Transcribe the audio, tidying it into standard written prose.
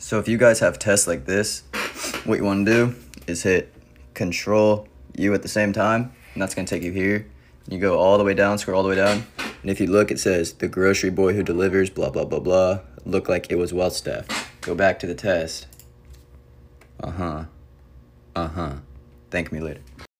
So if you guys have tests like this, what you want to do is hit Control U at the same time, and that's going to take you here. You go all the way down, scroll all the way down, and if you look, it says, the grocery boy who delivers, blah, blah, blah, blah, looked like it was well staffed. Go back to the test. Thank me later.